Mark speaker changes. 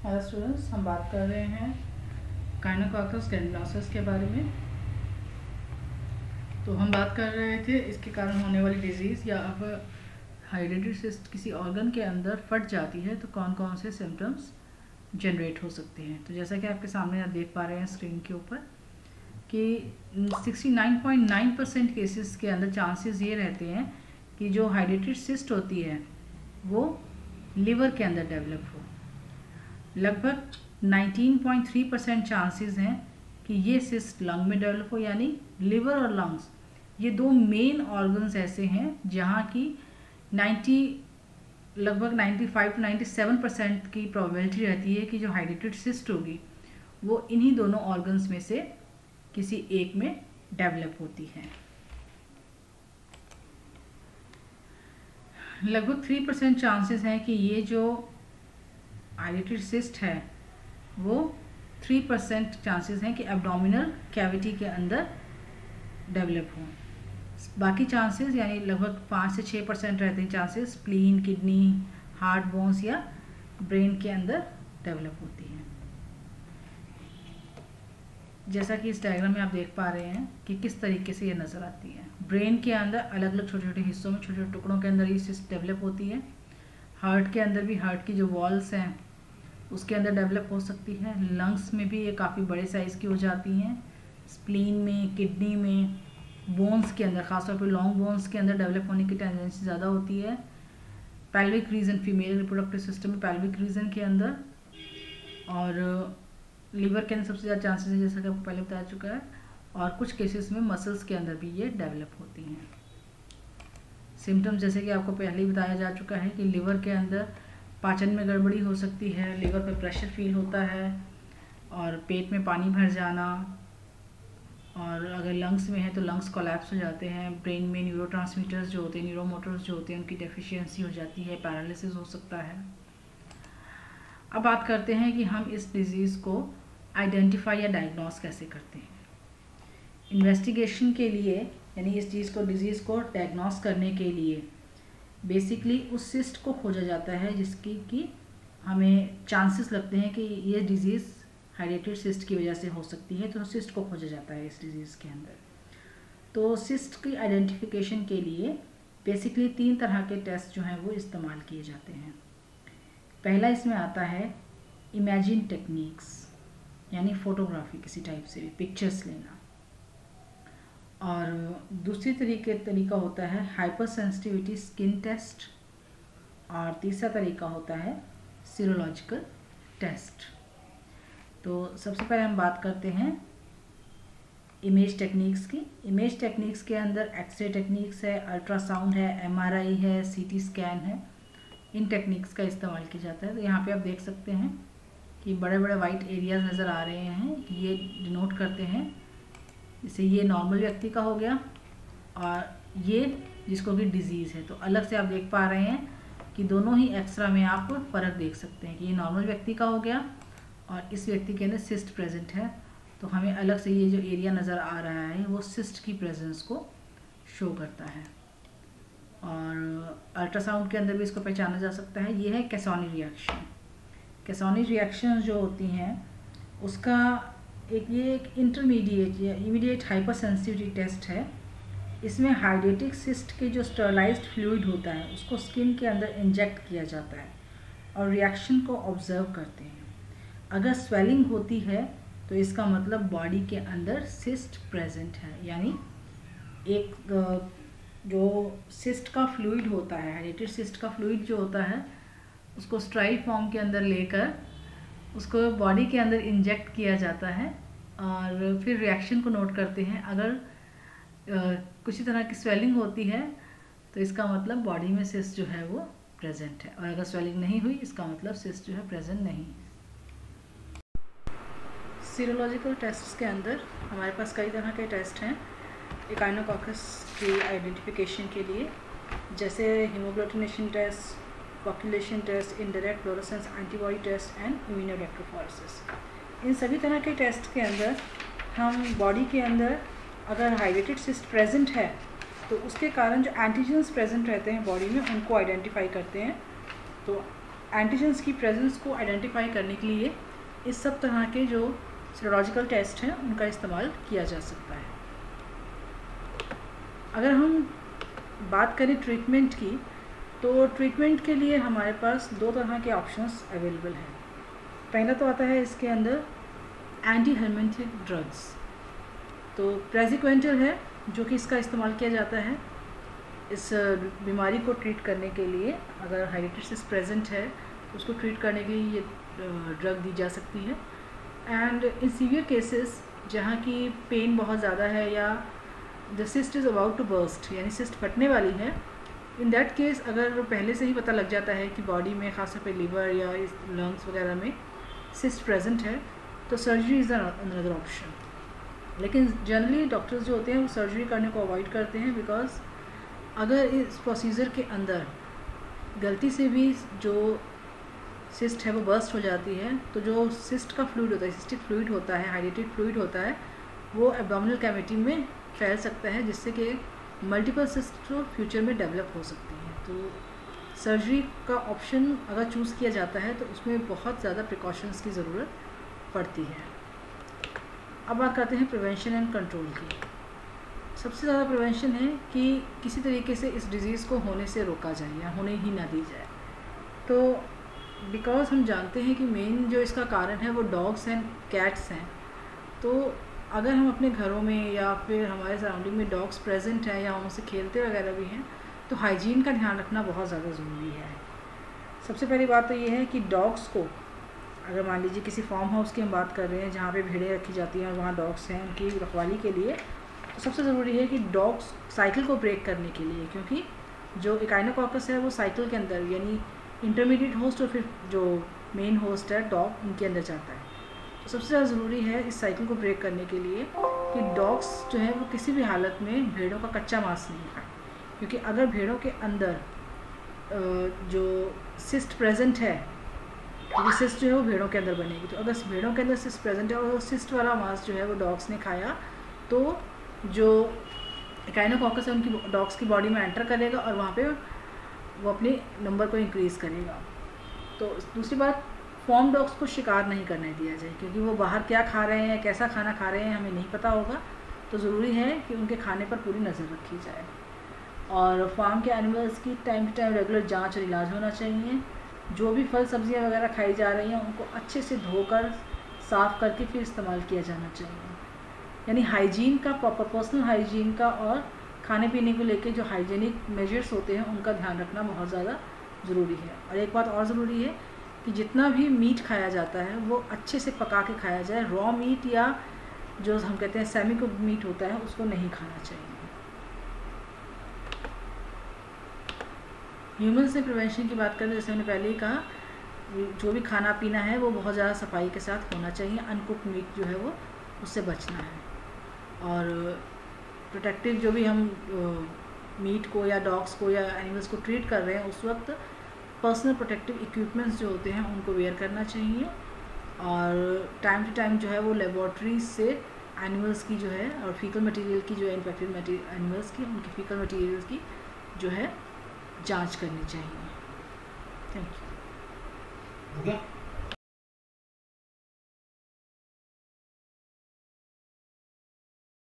Speaker 1: Hello students, हम बात कर रहे हैं काइनोकॉकस गैंग्लोसिस के बारे में। तो हम बात कर रहे थे इसके कारण होने वाली डिजीज़ या अब हेरिडिटरी सिस्ट किसी ऑर्गन के अंदर फट जाती है तो कौन कौन से सिम्टम्स जनरेट हो सकते हैं। तो जैसा कि आपके सामने आप देख पा रहे हैं स्क्रीन के ऊपर कि 69.9% केसेस के अंदर चांसेस ये रहते हैं कि जो हेरिडिटरी सिस्ट होती है वो लिवर के अंदर डेवलप हो। लगभग 19.3% चांसेस हैं कि ये सिस्ट लंग में डेवलप हो, यानी लिवर और लंग्स ये दो मेन ऑर्गन्स ऐसे हैं जहाँ की लगभग 95 to 97% की प्रोबेबिलिटी रहती है कि जो हेरिडिटरी सिस्ट होगी वो इन्हीं दोनों ऑर्गन्स में से किसी एक में डेवलप होती है। लगभग 3% चांसेस हैं कि ये जो हेरिडिटरी सिस्ट है वो 3% चांसेस हैं कि एब्डोमिनल कैविटी के अंदर डेवलप हों। बाकी चांसेस यानी लगभग 5 से 6% रहते हैं chances spleen, kidney, heart, bones या ब्रेन के अंदर डेवलप होती हैं। जैसा कि इस डायग्राम में आप देख पा रहे हैं कि किस तरीके से ये नज़र आती है। ब्रेन के अंदर अलग अलग छोटे छोटे हिस्सों में, छोटे छोटे टुकड़ों के अंदर ये सिस्ट डेवलप होती है। हार्ट के अंदर भी, हार्ट की जो वॉल्स हैं उसके अंदर डेवलप हो सकती है। लंग्स में भी ये काफ़ी बड़े साइज़ की हो जाती हैं। स्प्लीन में, किडनी में, बोन्स के अंदर, खासतौर पर लॉन्ग बोन्स के अंदर डेवलप होने की टेंडेंसी ज़्यादा होती है। Pelvic region, female reproductive system में पेल्विक रीजन के अंदर, और लिवर के अंदर सबसे ज़्यादा चांसेस है जैसा कि आपको पहले बताया चुका है। और कुछ केसेस में मसल्स के अंदर भी ये डेवलप होती हैं। सिम्टम्स जैसे कि आपको पहले ही बताया जा चुका है कि लिवर के अंदर पाचन में गड़बड़ी हो सकती है, लिवर पर प्रेशर फील होता है और पेट में पानी भर जाना, और अगर लंग्स में है तो लंग्स कोलैप्स हो जाते हैं। ब्रेन में न्यूरोट्रांसमीटर्स जो होते हैं, न्यूरोमोटर्स जो होते हैं, उनकी डेफिशिएंसी हो जाती है, पैरालिसिस हो सकता है। अब बात करते हैं कि हम इस डिज़ीज़ को आइडेंटिफाई या डायग्नोस कैसे करते हैं। इन्वेस्टिगेशन के लिए, यानी इस डिज़ीज़ को डायग्नोस करने के लिए बेसिकली उस सिस्ट को खोजा जाता है जिसकी कि हमें चांसेस लगते हैं कि ये डिज़ीज़ हेरिडिटरी सिस्ट की वजह से हो सकती है, तो सिस्ट को खोजा जाता है इस डिज़ीज़ के अंदर। तो सिस्ट की आइडेंटिफिकेशन के लिए बेसिकली 3 तरह के टेस्ट जो हैं वो इस्तेमाल किए जाते हैं। पहला इसमें आता है इमेजिन टेक्निक्स, यानी फ़ोटोग्राफी किसी टाइप से पिक्चर्स लेना। और दूसरी तरीका होता है हाइपर सेंसिटिविटी स्किन टेस्ट, और तीसरा तरीका होता है सीरोलॉजिकल टेस्ट। तो सबसे पहले हम बात करते हैं इमेज टेक्निक्स की। इमेज टेक्निक्स के अंदर एक्सरे टेक्निक्स है, अल्ट्रासाउंड है, MRI है, CT स्कैन है। इन टेक्निक्स का इस्तेमाल किया जाता है। तो यहाँ पे आप देख सकते हैं कि बड़े बड़े वाइट एरियाज नज़र आ रहे हैं, ये डिनोट करते हैं। जैसे ये नॉर्मल व्यक्ति का हो गया और ये जिसको कि डिज़ीज़ है। तो अलग से आप देख पा रहे हैं कि दोनों ही एक्सरा में आप फ़र्क देख सकते हैं कि ये नॉर्मल व्यक्ति का हो गया और इस व्यक्ति के अंदर सिस्ट प्रेजेंट है। तो हमें अलग से ये जो एरिया नज़र आ रहा है वो सिस्ट की प्रेजेंस को शो करता है। और अल्ट्रासाउंड के अंदर भी इसको पहचाना जा सकता है। ये है कैसोनी रिएक्शन। कैसोनी रिएक्शन जो होती हैं उसका एक इंटरमीडिएट या इमीडिएट हाइपर सेंसिटिविटी टेस्ट है। इसमें हाइड्रेटिक सिस्ट के जो स्टरलाइज्ड फ्लूइड होता है उसको स्किन के अंदर इंजेक्ट किया जाता है और रिएक्शन को ऑब्जर्व करते हैं। अगर स्वेलिंग होती है तो इसका मतलब बॉडी के अंदर सिस्ट प्रेजेंट है, यानी एक जो सिस्ट का फ्लूइड होता है, हेरिडिटरी सिस्ट का फ्लूइड जो होता है उसको स्ट्राइल फॉर्म के अंदर लेकर उसको बॉडी के अंदर इंजेक्ट किया जाता है और फिर रिएक्शन को नोट करते हैं। अगर किसी तरह की स्वेलिंग होती है तो इसका मतलब बॉडी में सिस्ट जो है वो प्रेजेंट है, और अगर स्वेलिंग नहीं हुई इसका मतलब सिस्ट जो है प्रेजेंट नहीं है। सीरोलॉजिकल टेस्ट्स के अंदर हमारे पास कई तरह के टेस्ट हैं काइनोकॉकस की आइडेंटिफिकेशन के लिए, जैसे haemagglutination test, population test, indirect fluorescence antibody test and immunoelectrophoresis. इन सभी तरह के टेस्ट के अंदर हम बॉडी के अंदर अगर हेरिडिटरी सिस्ट प्रेजेंट है तो उसके कारण जो एंटीजन्स प्रेजेंट रहते हैं बॉडी में उनको आइडेंटिफाई करते हैं। तो एंटीजेंस की प्रेजेंस को आइडेंटिफाई करने के लिए इस सब तरह के जो सीरोलॉजिकल टेस्ट हैं उनका इस्तेमाल किया जा सकता है। अगर हम बात करें ट्रीटमेंट की, तो ट्रीटमेंट के लिए हमारे पास दो तरह के ऑप्शंस अवेलेबल हैं। पहला तो आता है इसके अंदर एंटी हेलमिंथिक ड्रग्स। तो प्रेज़िक्वेंटल है जो कि इसका इस्तेमाल किया जाता है इस बीमारी को ट्रीट करने के लिए। अगर हेरिडिटी सिस्ट प्रेजेंट है तो उसको ट्रीट करने के लिए ये ड्रग दी जा सकती है। एंड इन सीवियर केसेस जहाँ की पेन बहुत ज़्यादा है या the cyst is about to burst, यानी सिस्ट फटने वाली है, इन दैट केस अगर पहले से ही पता लग जाता है कि बॉडी में खासतौर पे लिवर या इस लंग्स वगैरह में सिस्ट प्रेजेंट है, तो सर्जरी इज़ अनदर ऑप्शन। लेकिन जनरली डॉक्टर्स जो होते हैं वो सर्जरी करने को अवॉइड करते हैं, बिकॉज अगर इस प्रोसीजर के अंदर गलती से भी जो सिस्ट है वो बर्स्ट हो जाती है, तो जो सिस्ट का फ्लूइड होता है, सिस्टिक फ्लूइड होता है, हाइड्रेटेड फ्लूइड होता है, वो एब्डोमिनल कैविटी में फैल सकता है, जिससे कि मल्टीपल सिस्ट तो फ्यूचर में डेवलप हो सकती हैं। तो सर्जरी का ऑप्शन अगर चूज़ किया जाता है तो उसमें बहुत ज़्यादा प्रिकॉशंस की ज़रूरत पड़ती है। अब बात करते हैं प्रिवेंशन एंड कंट्रोल की। सबसे ज़्यादा प्रिवेंशन है कि किसी तरीके से इस डिज़ीज़ को होने से रोका जाए या होने ही ना दी जाए। तो बिकॉज हम जानते हैं कि मेन जो इसका कारण है वो डॉग्स एंड कैट्स हैं, तो अगर हम अपने घरों में या फिर हमारे सराउंडिंग में डॉग्स प्रेजेंट हैं या उनसे खेलते वगैरह भी हैं, तो हाइजीन का ध्यान रखना बहुत ज़्यादा ज़रूरी है। सबसे पहली बात तो ये है कि डॉग्स को, अगर मान लीजिए किसी फार्म हाउस की हम बात कर रहे हैं जहाँ पे भेड़ें रखी जाती हैं और वहाँ डॉग्स हैं उनकी रखवाली के लिए, तो सबसे ज़रूरी है कि डॉग्स साइकिल को ब्रेक करने के लिए, क्योंकि जो इकाइनोकॉकस है वो साइकिल के अंदर यानी इंटरमीडिएट होस्ट और फिर जो मेन होस्ट है डॉग, उनके अंदर जाता है। तो सबसे ज़्यादा ज़रूरी है इस साइकिल को ब्रेक करने के लिए कि डॉग्स जो है वो किसी भी हालत में भेड़ों का कच्चा मांस नहीं खाएं, क्योंकि अगर भेड़ों के अंदर जो सिस्ट प्रेजेंट है, क्योंकि सिस्ट जो है वो भेड़ों के अंदर बनेगी, तो अगर भेड़ों के अंदर सिस्ट प्रेजेंट है और वो सिस्ट वाला मांस जो है वो डॉग्स ने खाया, तो जो इकाइनोकॉकस है उनकी डॉग्स की बॉडी में एंटर करेगा और वहाँ पे वो अपने नंबर को इंक्रीज़ करेगा। तो दूसरी बात, फॉर्म डॉग्स को शिकार नहीं करने दिया जाए, क्योंकि वो बाहर क्या खा रहे हैं, कैसा खाना खा रहे हैं, हमें नहीं पता होगा। तो ज़रूरी है कि उनके खाने पर पूरी नज़र रखी जाए। और फार्म के एनिमल्स की टाइम टू टाइम रेगुलर जांच और इलाज होना चाहिए। जो भी फल सब्जियां वगैरह खाई जा रही हैं उनको अच्छे से धोकर साफ़ करके फिर इस्तेमाल किया जाना चाहिए। यानी हाइजीन का, प्रॉपर पर्सनल हाइजीन का और खाने पीने को लेके जो हाइजीनिक मेजर्स होते हैं उनका ध्यान रखना बहुत ज़्यादा ज़रूरी है। और एक बात और ज़रूरी है कि जितना भी मीट खाया जाता है वो अच्छे से पका के खाया जाए। रॉ मीट या जो हम कहते हैं सेमी कुक्ड मीट होता है उसको नहीं खाना चाहिए। ह्यूमन से प्रिवेंशन की बात करें, जैसे मैंने पहले ही कहा, जो भी खाना पीना है वो बहुत ज़्यादा सफाई के साथ होना चाहिए। अनकुक्ड मीट जो है वो उससे बचना है। और प्रोटेक्टिव जो भी हम मीट को या डॉग्स को या एनिमल्स को ट्रीट कर रहे हैं उस वक्त पर्सनल प्रोटेक्टिव इक्विपमेंट्स जो होते हैं उनको वेयर करना चाहिए। और टाइम टू टाइम जो है वो लेबॉर्ट्रीज से एनिमल्स की जो है और फीकल मटेरियल की जो है इन्फेक्टेड एनिमल्स की उनकी फीकल मटेरियल्स की जो है जांच करनी चाहिए। Thank you.